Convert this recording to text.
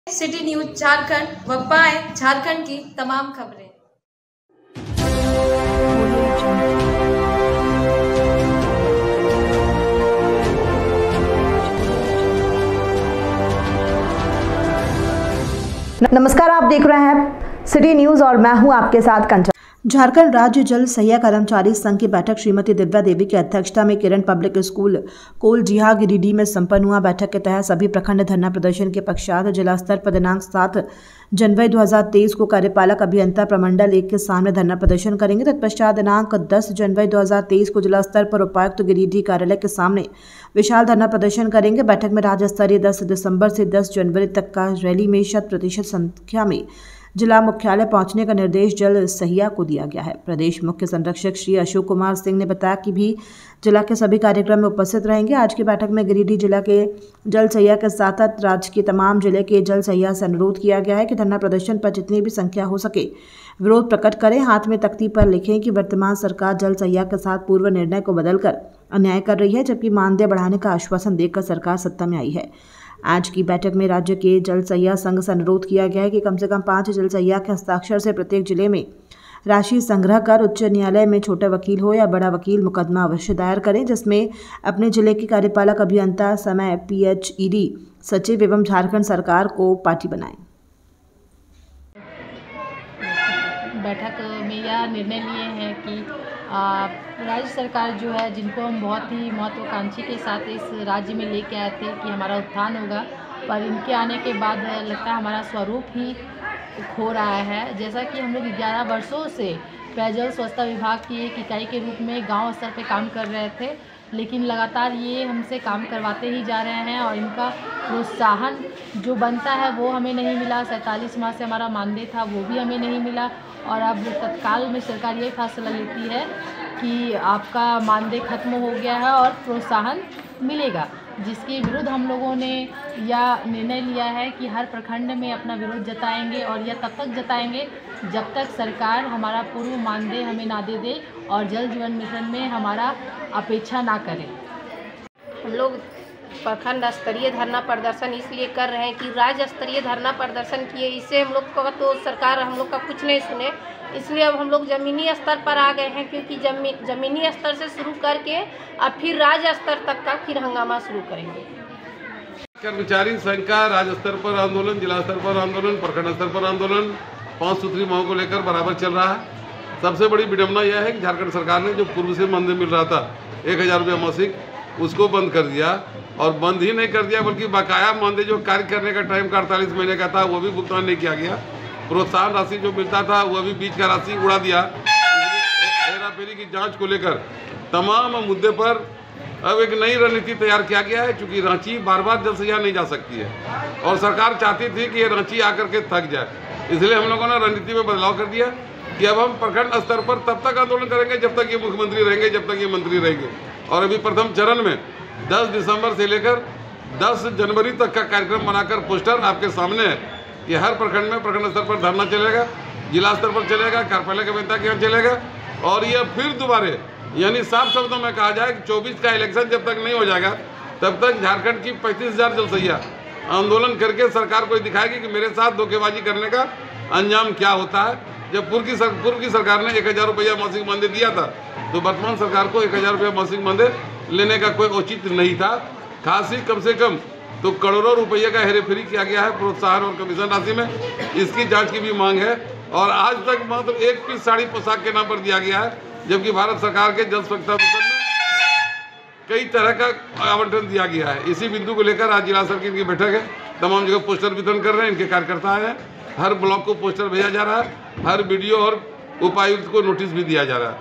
City news Jharkhand व पाएं झारखंड की तमाम खबरें। नमस्कार, आप देख रहे हैं सिटी न्यूज और मैं हूं आपके साथ कंचन। झारखंड राज्य जल सहिया कर्मचारी संघ की बैठक श्रीमती दिव्या देवी की अध्यक्षता में किरण पब्लिक स्कूल कोलजिहा गिरिडीह में संपन्न हुआ। बैठक के तहत सभी प्रखंड धरना प्रदर्शन के पश्चात जिला स्तर पर दिनांक 7 जनवरी 2023 को कार्यपालक अभियंता प्रमंडल 1 के सामने धरना प्रदर्शन करेंगे। तत्पश्चात दिनांक 10 जनवरी 2023 को जिला स्तर पर उपायुक्त गिरिडीह कार्यालय के सामने विशाल धरना प्रदर्शन करेंगे। बैठक में राज्य स्तरीय 10 दिसंबर से 10 जनवरी तक का रैली में 100% संख्या में जिला मुख्यालय पहुंचने का निर्देश जल सहिया को दिया गया है। प्रदेश मुख्य संरक्षक श्री अशोक कुमार सिंह ने बताया कि भी जिला के सभी कार्यक्रम में उपस्थित रहेंगे। आज की बैठक में गिरिडीह जिला के जल सहिया के साथ साथ राज्य के तमाम जिले के जल सहिया से अनुरोध किया गया है कि धरना प्रदर्शन पर जितनी भी संख्या हो सके विरोध प्रकट करें। हाथ में तख्ती पर लिखें कि वर्तमान सरकार जल सहिया के साथ पूर्व निर्णय को बदलकर अन्याय कर रही है, जबकि मानदेय बढ़ाने का आश्वासन देकर सरकार सत्ता में आई है। आज की बैठक में राज्य के जल सहिया संघ से अनुरोध किया गया है कि कम से कम 5 जल सहिया के हस्ताक्षर से प्रत्येक जिले में राशि संग्रह कर उच्च न्यायालय में छोटा वकील हो या बड़ा वकील मुकदमा अवश्य दायर करें, जिसमें अपने जिले के कार्यपालक अभियंता समय PHED सचिव एवं झारखंड सरकार को पार्टी बनाएं। बैठक में यह निर्णय लिए हैं कि राज्य सरकार जो है, जिनको हम बहुत ही महत्वाकांक्षी के साथ इस राज्य में लेके आए थे कि हमारा उत्थान होगा, पर इनके आने के बाद लगता है हमारा स्वरूप ही खो रहा है। जैसा कि हम लोग 11 वर्षों से पेयजल स्वच्छता विभाग की एक इकाई के रूप में गांव स्तर पे काम कर रहे थे, लेकिन लगातार ये हमसे काम करवाते ही जा रहे हैं और इनका प्रोत्साहन जो बनता है वो हमें नहीं मिला। 47 माह से हमारा मानदेय था वो भी हमें नहीं मिला और अब तत्काल में सरकार ये फैसला लेती है कि आपका मानदेय खत्म हो गया है और प्रोत्साहन मिलेगा, जिसके विरुद्ध हम लोगों ने यह निर्णय लिया है कि हर प्रखंड में अपना विरोध जताएंगे और यह तब तक जताएंगे जब तक सरकार हमारा पूर्व मानदेय हमें ना दे दे और जल जीवन मिशन में हमारा अपेक्षा ना करे। हम लोग प्रखंड स्तरीय धरना प्रदर्शन इसलिए कर रहे हैं कि राज्य स्तरीय धरना प्रदर्शन किए, इससे हम लोग का तो सरकार हम लोग का कुछ नहीं सुने, इसलिए अब हम लोग ज़मीनी स्तर पर आ गए हैं, क्योंकि ज़मीनी स्तर से शुरू करके अब फिर राज्य स्तर तक का फिर हंगामा शुरू करेंगे। कर्मचारी संघ का राज्य स्तर पर आंदोलन, जिला स्तर पर आंदोलन, प्रखंड स्तर पर आंदोलन 5 सूत्री मांगों को लेकर बराबर चल रहा है। सबसे बड़ी विडम्बना यह है कि झारखंड सरकार ने जो पूर्व से मानदेय मिल रहा था 1000 रुपये मासिक, उसको बंद कर दिया और बंद ही नहीं कर दिया बल्कि बकाया मानदेय जो कार्य करने का टाइम का 48 महीने का था वो भी भुगतान नहीं किया गया। प्रोत्साहन राशि जो मिलता था वो भी बीच का राशि उड़ा दिया। हेराफेरी की जांच को लेकर तमाम मुद्दे पर अब एक नई रणनीति तैयार किया गया है, क्योंकि रांची बार बार जल सहिया नहीं जा सकती है और सरकार चाहती थी कि ये रांची आकर के थक जाए, इसलिए हम लोगों ने रणनीति में बदलाव कर दिया कि अब हम प्रखंड स्तर पर तब तक आंदोलन करेंगे जब तक ये मुख्यमंत्री रहेंगे, जब तक ये मंत्री रहेंगे। और अभी प्रथम चरण में 10 दिसंबर से लेकर 10 जनवरी तक का कार्यक्रम बनाकर पोस्टर आपके सामने है कि हर प्रखंड में प्रखंड स्तर पर धरना चलेगा, जिला स्तर पर चलेगा, कार्यपालक अभियंता के यहाँ चलेगा और यह फिर दोबारा, यानी साफ शब्दों में कहा जाए कि 24 का इलेक्शन जब तक नहीं हो जाएगा तब तक झारखंड की 35,000 जल सहिया आंदोलन करके सरकार को दिखाएगी कि मेरे साथ धोखेबाजी करने का अंजाम क्या होता है। जब पूर्व की सरकार ने 1000 रुपया मासिक मानदेय दिया था, तो वर्तमान सरकार को 1000 रुपया मासिक मानदेय लेने का कोई औचित्य नहीं था। खास ही कम से कम तो करोड़ों रुपये का हेराफेरी किया गया है प्रोत्साहन और कमीशन राशि में, इसकी जांच की भी मांग है। और आज तक मात्र 1 पीस साड़ी पोशाक के नाम पर दिया गया है, जबकि भारत सरकार के जल स्वच्छता मिशन में कई तरह का आवंटन दिया गया है। इसी बिंदु को लेकर आज जिला स्तर की इनकी बैठक है। तमाम जगह पोस्टर वितरण कर रहे हैं, इनके कार्यकर्ता हैं, हर ब्लॉक को पोस्टर भेजा जा रहा है, हर BDO और उपायुक्त को नोटिस भी दिया जा रहा है।